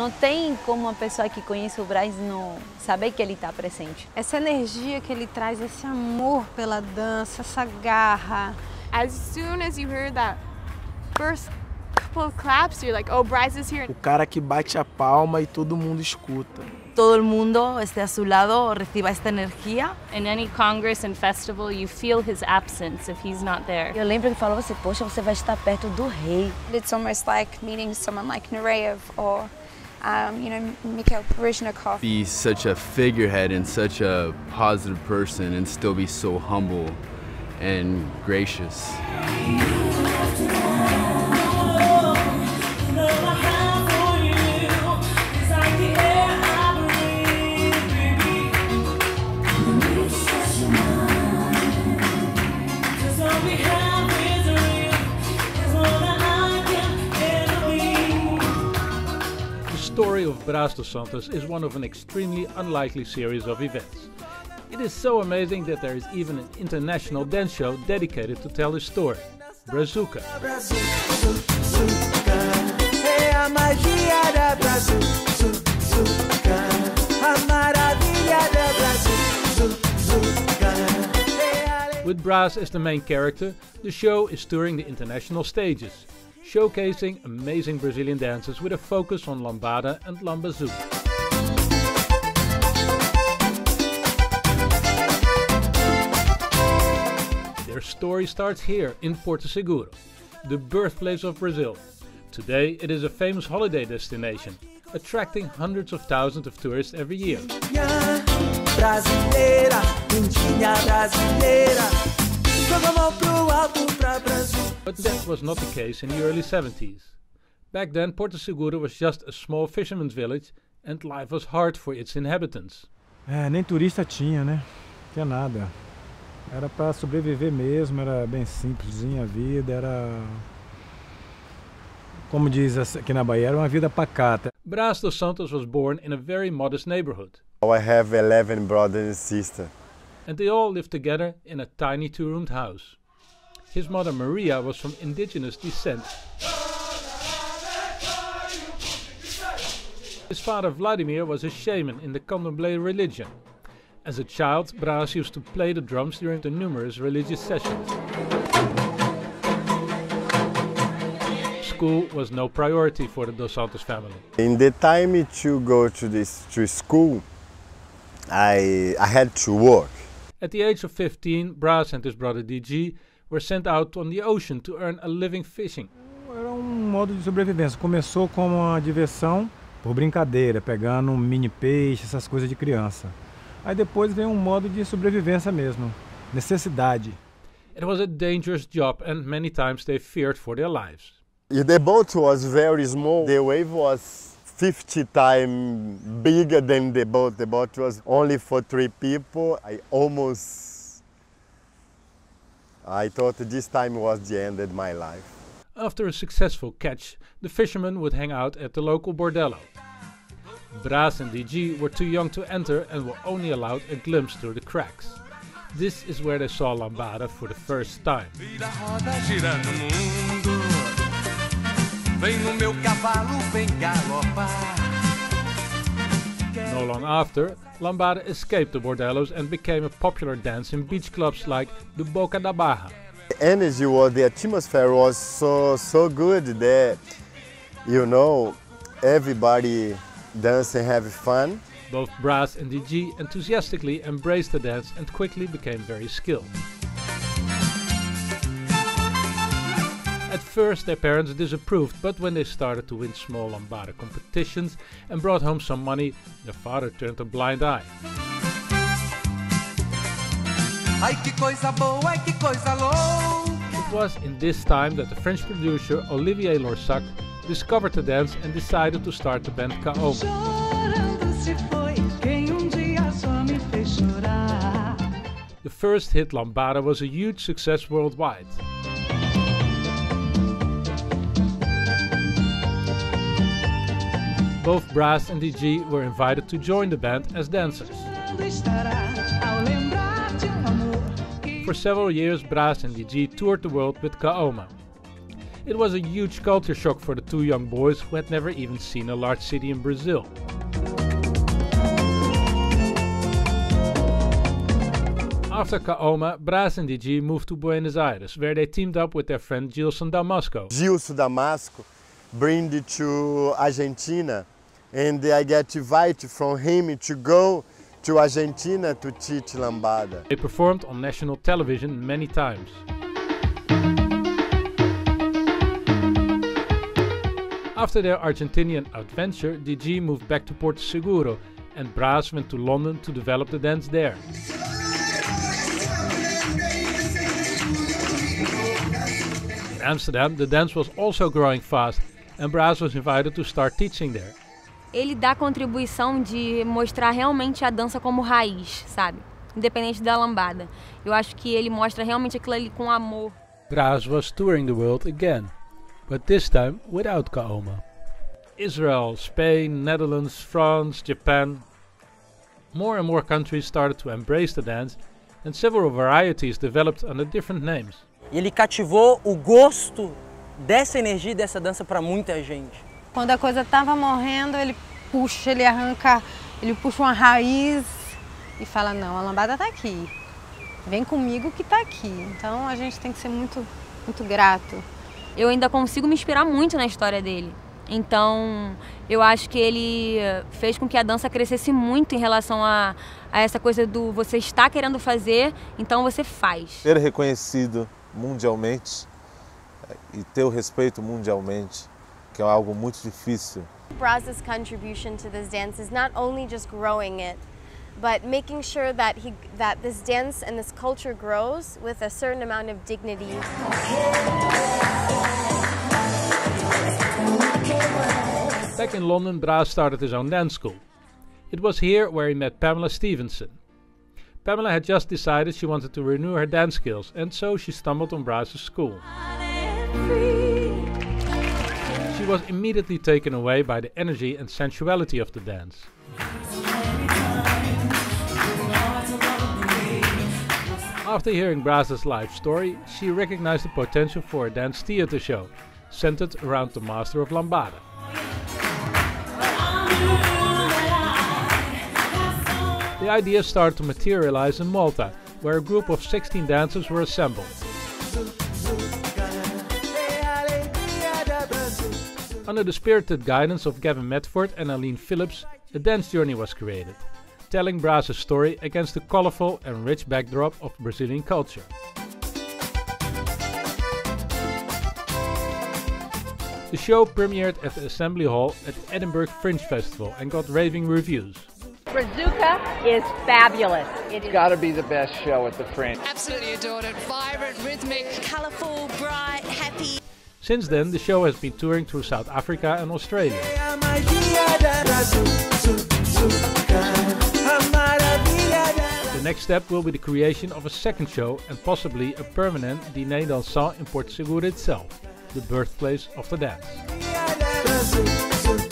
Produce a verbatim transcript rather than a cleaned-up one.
Não tem como a pessoa que conhece o Brás não saber que ele está presente. Essa energia que ele traz, esse amor pela dança, essa garra. As soon as you hear that first couple of claps, you're like, oh, Brás is here. O cara que bate a palma e todo mundo escuta. Todo el mundo esté a su lado, reciba esta energia. In any congress and festival, you feel his absence if he's not there. Eu lembro que falou assim, poxa, você vai estar perto do rei. It's almost like meeting someone like Nureyev or, um, you know, Mikhail Baryshnikov. Be such a figurehead and such a positive person and still be so humble and gracious. The story of Brás dos Santos is one of an extremely unlikely series of events. It is so amazing that there is even an international dance show dedicated to tell his story, Brazuca. With Brás as the main character, the show is touring the international stages, showcasing amazing Brazilian dances with a focus on lambada and lambazouk. Their story starts here in Porto Seguro, the birthplace of Brazil. Today it is a famous holiday destination, attracting hundreds of thousands of tourists every year. But that was not the case in the early seventies. Back then Porto Seguro was just a small fisherman's village and life was hard for its inhabitants. É, nem turista tinha, né? Não tinha nada. Era para sobreviver mesmo, era bem simplesinha a vida, era... Como diz aqui na Bahia, era uma vida pacata. Brás dos Santos was born in a very modest neighborhood. I have eleven brothers and sisters. And they all lived together in a tiny two-roomed house. His mother Maria was from indigenous descent. His father Vladimir was a shaman in the Candomblé religion. As a child, Brás used to play the drums during the numerous religious sessions. School was no priority for the Dos Santos family. In the time to go to this to school, I I had to work. At the age of fifteen, Brás and his brother D G were sent out on the ocean to earn a living fishing. Era um modo de sobrevivência. Começou como uma diversão por brincadeira, pegando um mini peixe, essas coisas de criança. Aí depois veio um modo de sobrevivência mesmo, necessidade. It was a dangerous job and many times they feared for their lives. The boat was very small. The wave was fifty times bigger than the boat. The boat was only for three people. I almost... I thought this time was the end of my life. After a successful catch, the fishermen would hang out at the local bordello. Brás and D G were too young to enter and were only allowed a glimpse through the cracks. This is where they saw lambada for the first time. No long after, lambada escaped the bordellos and became a popular dance in beach clubs like the Boca da Barra. The energy was, the atmosphere was so so good that, you know, everybody dance and have fun. Both Brás and D G enthusiastically embraced the dance and quickly became very skilled. At first their parents disapproved, but when they started to win small lambada competitions and brought home some money, their father turned a blind eye. It was in this time that the French producer Olivier Lorsac discovered the dance and decided to start the band Kaoma. The first hit Lambada was a huge success worldwide. Both Brás and D G were invited to join the band as dancers. For several years, Brás and D G toured the world with Kaoma. It was a huge culture shock for the two young boys who had never even seen a large city in Brazil. After Kaoma, Braz and D G moved to Buenos Aires, where they teamed up with their friend Gilson Damasco. Gilson Damasco bring it to Argentina, and I get invited from him to go to Argentina to teach lambada. They performed on national television many times. After their Argentinian adventure, D G moved back to Porto Seguro and Braz went to London to develop the dance there. In Amsterdam, the dance was also growing fast and Braz was invited to start teaching there. Ele dá a contribuição de mostrar realmente a dança como raiz, sabe? Independente da lambada. Eu acho que ele mostra realmente aquilo ali com amor. Braz was touring the world again, but this time without Kaoma. Israel, Spain, Netherlands, France, Japan. More and more countries started to embrace the dance and several varieties developed under different names. E ele cativou o gosto dessa energia e dessa dança para muita gente. Quando a coisa estava morrendo, ele puxa, ele arranca, ele puxa uma raiz e fala, não, a lambada está aqui. Vem comigo que está aqui. Então a gente tem que ser muito, muito grato. Eu ainda consigo me inspirar muito na história dele. Então eu acho que ele fez com que a dança crescesse muito em relação a, a essa coisa do você está querendo fazer, então você faz. Ser reconhecido mundialmente e ter o respeito mundialmente, que é algo muito difícil. Braz's contribution to this dance is not only just growing it, but making sure that he that this dance and this culture grows with a certain amount of dignity. Back in London, Braz started his own dance school. It was here where he met Pamela Stevenson. Pamela had just decided she wanted to renew her dance skills, and so she stumbled on Braz's school. She was immediately taken away by the energy and sensuality of the dance. After hearing Braz's life story, she recognized the potential for a dance theater show, centered around the master of lambada. The idea started to materialize in Malta, where a group of sixteen dancers were assembled. Under the spirited guidance of Gavin Medford and Aline Phillips, a dance journey was created, telling Braz's story against the colorful and rich backdrop of Brazilian culture. The show premiered at the Assembly Hall at the Edinburgh Fringe Festival and got raving reviews. Brazuca is fabulous. It's got to be the best show at the Fringe. Absolutely adored it. Vibrant, rhythmic, colourful, bright, happy. Since then, the show has been touring through South Africa and Australia. The next step will be the creation of a second show and possibly a permanent dîner dansant in Porto Seguro itself, the birthplace of the dance.